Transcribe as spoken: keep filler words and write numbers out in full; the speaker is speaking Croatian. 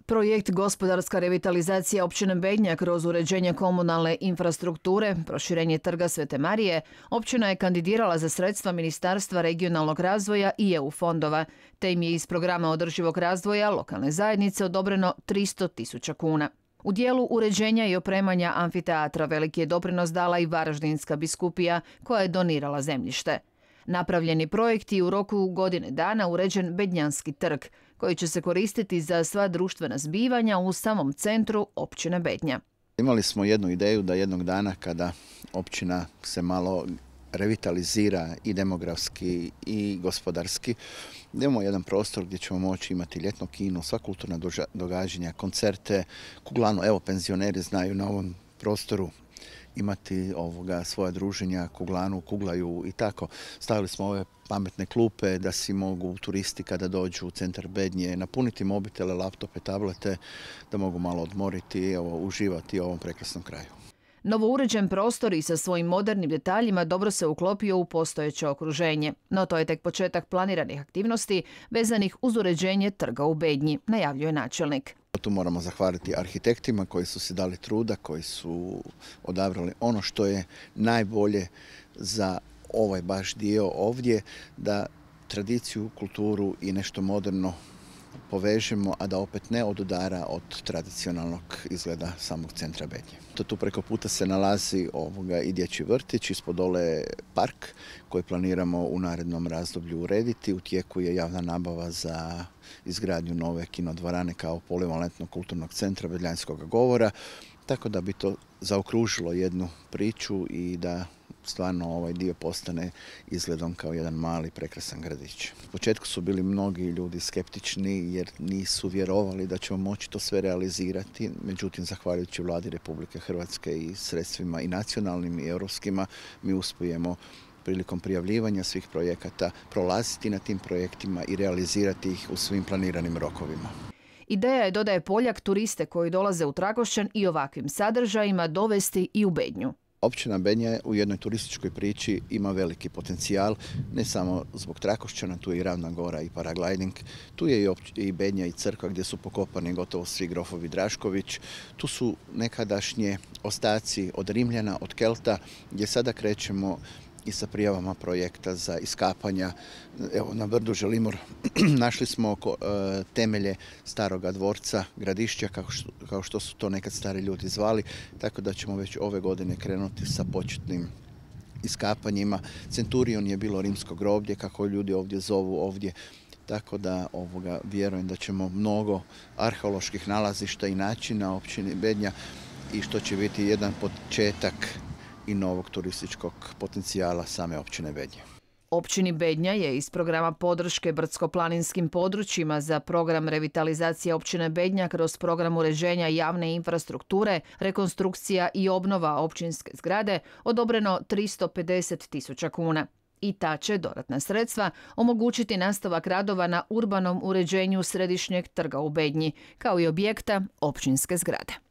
Projekt Gospodarska revitalizacija općine Bednja kroz uređenje komunalne infrastrukture, proširenje trga Svete Marije, općina je kandidirala za sredstva Ministarstva regionalnog razvoja i E U fondova, te im je iz programa održivog razvoja lokalne zajednice odobreno tristo tisuća kuna. U dijelu uređenja i opremanja amfiteatra veliki je doprinos dala i Varaždinska biskupija koja je donirala zemljište. Napravljeni projekt i u roku godine dana uređen Bednjanski trg, koji će se koristiti za sva društvena zbivanja u samom centru općine Bednja. Imali smo jednu ideju da jednog dana kada općina se malo revitalizira i demografski i gospodarski, da imamo jedan prostor gdje ćemo moći imati ljetno kino, sva kulturna događanja, koncerte, kuglano, evo penzioneri znaju na ovom prostoru imati ovoga svoja druženja, kuglanu, kuglaju i tako. Stavili smo ove pametne klupe da si mogu turisti kada dođu u centar Bednje napuniti mobitele, laptope, tablete, da mogu malo odmoriti i uživati u ovom prekrasnom kraju. Novouređen prostor i sa svojim modernim detaljima dobro se uklopio u postojeće okruženje, no to je tek početak planiranih aktivnosti vezanih uz uređenje trga u Bednji, najavljuje načelnik. Tu moramo zahvaliti arhitektima koji su si dali truda, koji su odabrali ono što je najbolje za ovaj baš dio ovdje, da tradiciju, kulturu i nešto moderno povežemo, a da opet ne odudara od tradicionalnog izgleda samog centra Bednje. To tu preko puta se nalazi ovoga i dječji vrtić, ispod dole park koji planiramo u narednom razdoblju urediti. U tijeku je javna nabava za izgradnju nove kinodvorane kao polivalentnog kulturnog centra bedljanskog govora, tako da bi to zaokružilo jednu priču i da stvarno ovaj dio postane izgledom kao jedan mali prekrasan gradić. U početku su bili mnogi ljudi skeptični jer nisu vjerovali da ćemo moći to sve realizirati, međutim zahvaljujući Vladi Republike Hrvatske i sredstvima i nacionalnim i europskima mi uspijemo prilikom prijavljivanja svih projekata prolaziti na tim projektima i realizirati ih u svim planiranim rokovima. Ideja je, dodaje Poljak, turiste koji dolaze u Trakošćan i ovakvim sadržajima dovesti i u Bednju. Općina Bednja u jednoj turističkoj priči ima veliki potencijal, ne samo zbog Trakošćana, tu je i Ravna Gora i paragliding, tu je i, i Bednja i crkva gdje su pokopani gotovo svi grofovi Drašković, tu su nekadašnje ostaci od Rimljana, od Kelta, gdje sada krećemo i sa prijavama projekta za iskapanja. Evo, na brdu Želimur našli smo oko, e, temelje staroga dvorca, gradišća, kao što, kao što su to nekad stari ljudi zvali, tako da ćemo već ove godine krenuti sa početnim iskapanjima. Centurion je bilo rimsko groblje, kako ljudi ovdje zovu ovdje, tako da ovoga, vjerujem da ćemo mnogo arheoloških nalazišta i načina općine Bednja i što će biti jedan početak i novog turističkog potencijala same općine Bednje. Općini Bednja je iz programa podrške brdsko-planinskim područjima za program revitalizacije općine Bednja kroz program uređenja javne infrastrukture, rekonstrukcija i obnova općinske zgrade odobreno tristo pedeset tisuća kuna. I ta će dodatna sredstva omogućiti nastavak radova na urbanom uređenju središnjeg trga u Bednji, kao i objekta općinske zgrade.